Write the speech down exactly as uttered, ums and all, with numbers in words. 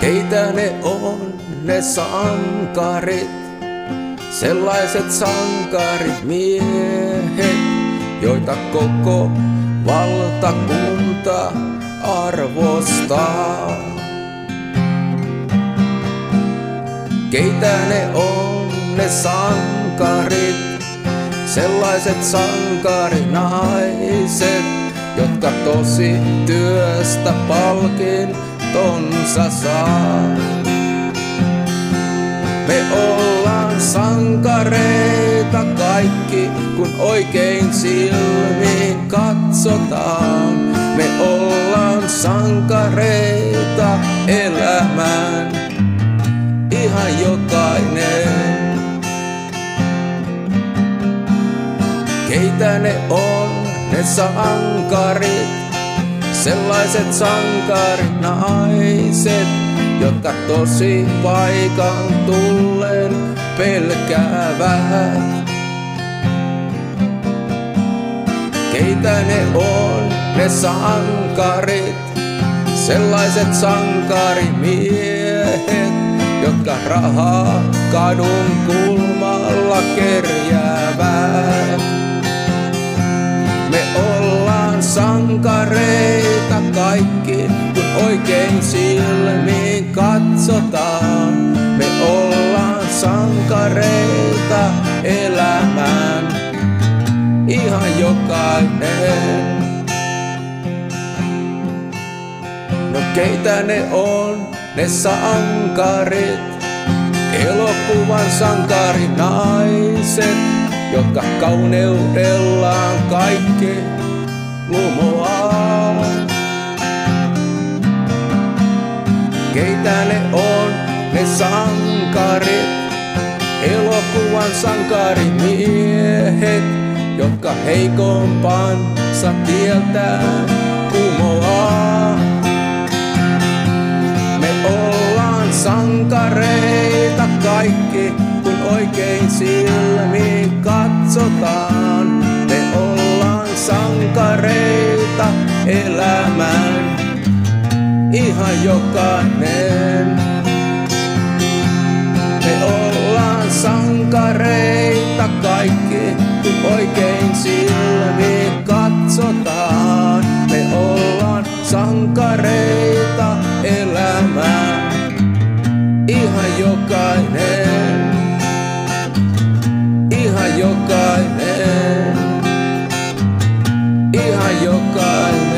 Keitä ne on ne sankarit, sellaiset sankarimiehet, joita koko valtakunta arvostaa. Keitä ne on ne sankarit, sellaiset sankarinaiset, jotka tosi työstä palkintonsa saa. Me ollaan sankareita kaikki, kun oikein silmiin katsotaan. Me ollaan sankareita elämään, ihan jokainen. Keitä ne on ne sankarit, sellaiset sankarinaiset, jotka tosi paikan tullen pelkäävät. Keitä ne on ne sankarit, sellaiset sankarimiehet, jotka rahaa kadun kulmalla kerjäävät. Me ollaan sankareita kaikki, kun oikein silmiin katsotaan. Me ollaan sankareita elämään, ihan jokainen. No keitä ne on ne sankarit, elokuvan sankarinaiset, jotka kauneudellaan kaikki lumoaa. Keitä ne on ne sankarit, elokuvan sankarimiehet, jotka heikompansa tieltään kumoaa. Me ollaan sankareita kaikki, kun oikein silmiin katsotaan. Me ollaan sankareita elämään, ihan jokainen. Me ollaan sankareita kaikki, kun oikein silmiin katsotaan. Me ollaan sankareita elämään, ihan jokainen. Ihan jokainen, ihan jokainen.